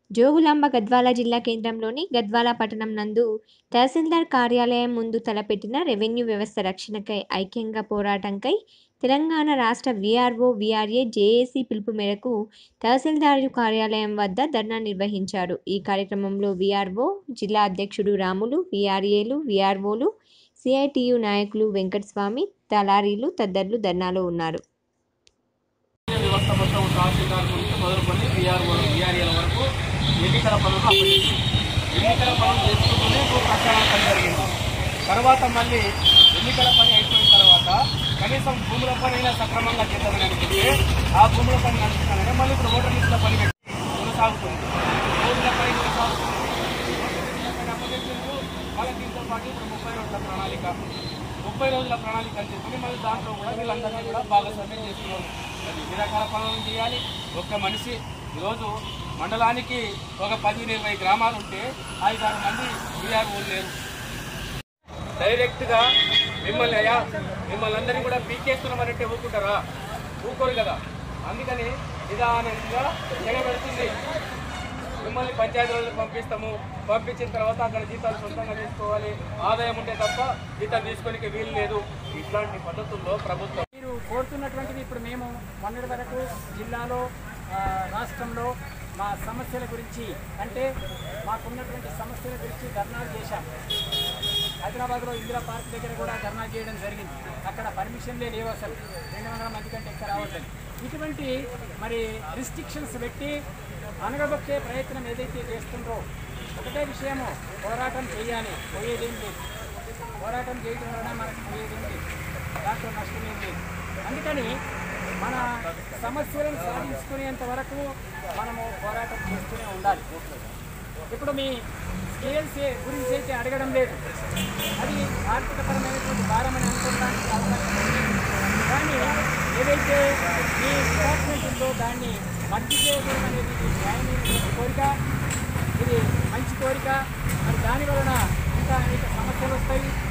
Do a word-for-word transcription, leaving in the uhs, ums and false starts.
జోగులాంబ గద్వాల జిల్లా కేంద్రంలోని గద్వాల పట్టణం నందు తహసీల్దార్ కార్యాలయం ముందు తలపెట్టిన రెవెన్యూ వ్యవస్థ రక్షణకై ఐక్యంగా పోరాటంకై తెలంగాణ రాష్ట్ర వీఆర్ఓ, వీఆర్ఏ, జేఏసీ పిలుపు మేరకు తహసీల్దారు కార్యాలయం వద్ద ధర్నా నిర్వహించారు. ఈ కార్యక్రమంలో వీఆర్ఓ జిల్లా అధ్యక్షుడు రాములు, వీఆర్ఏలు, వీఆర్ఓలు, సిఐటియు నాయకులు వెంకటస్వామి, దళారీలు తదితరులు ధర్నాలో ఉన్నారు. వ్యవస్థ మొత్తం తహసీల్దార్ నుంచి మొదలుకొని వీఆర్ఓ, వీఆర్ఏల వరకు ఎన్నికల పనులు అప్పగించి ఎన్నికల పనులు చేసుకుంటూనే ప్రచారం పని జరిగింది. తర్వాత మళ్ళీ ఎన్నికల పని అయిపోయిన తర్వాత కనీసం భూముల పని అయినా సక్రమంగా చేద్దామని అనుకుంటే ఆ భూముల పని నడుస్తున్నానే మళ్ళీ ఇప్పుడు ఓటర్ లిస్టుల పని కొనసాగుతుంది. ఓట్ల పని కొనసాగుతుంది. మళ్ళీ దీంతో పాటు ఇప్పుడు ముప్పై రోజుల ప్రణాళిక ముప్పై రోజుల ప్రణాళిక అని చెప్పి మళ్ళీ దాంట్లో కూడా వీళ్ళందరినీ కూడా భాగస్వామ్యం చేస్తున్నారు. ఎన్ని రకాల పనులను చేయాలి. ఒక్క మనిషి ఈరోజు మండలానికి ఒక పది ఇరవై గ్రామాలు ఉంటే ఐదారు మంది వీఆర్ఓలు లేరు. డైరెక్ట్గా మిమ్మల్ని అయ్యా మిమ్మల్ని అందరినీ కూడా పీకేస్తున్నామనంటే ఊరుకుంటారా? ఊరుకోరు కదా. అందుకని నిదానంగా జగబెడుతుంది. మిమ్మల్ని పంచాయతీ రోజులు పంపిస్తాము, పంపించిన తర్వాత అక్కడ జీతాలు సొంతంగా తీసుకోవాలి, ఆదాయం ఉంటే తప్ప జీతాలు తీసుకోనికి వీలు లేదు. ఇట్లాంటి పద్ధతుల్లో ప్రభుత్వం మీరు కోరుతున్నటువంటిది ఇప్పుడు మేము మొన్నటి వరకు జిల్లాలో రాష్ట్రంలో మా సమస్యల గురించి అంటే మాకున్నటువంటి సమస్యల గురించి ధర్నాలు చేశాం. హైదరాబాద్లో ఇందిరా పార్క్ దగ్గర కూడా ధర్నా చేయడం జరిగింది. అక్కడ పర్మిషన్లే లేవు, అసలు రెండు వందల మంది కంటే ఎక్కువ రావద్దని. ఇటువంటి మరి రిస్ట్రిక్షన్స్ పెట్టి అనగబొక్కే ప్రయత్నం ఏదైతే చేస్తుందో ఒకటే విషయము, పోరాటం చేయాలి, పోయేదేం లేదు. పోరాటం చేయడం వలన మనకు పోయేదేం లేదు, దాంట్లో నష్టమేం లేదు. అందుకని మన సమస్యలను సాధించుకునేంత వరకు మనము పోరాటం చేస్తూనే ఉండాలి. ఇప్పుడు మీ స్కేల్స్ గురించి అయితే అడగడం లేదు, అది ఆర్థికపరమైనటువంటి భారం అని అనుకోవడానికి అవకాశం ఉంది. కానీ ఏదైతే మీ డిపార్ట్మెంట్ ఉందో దాన్ని మధ్య చేయడం అనేది న్యాయమైన కోరిక, ఇది మంచి కోరిక. మరి దాని వలన ఇంకా అనేక సమస్యలు వస్తాయి.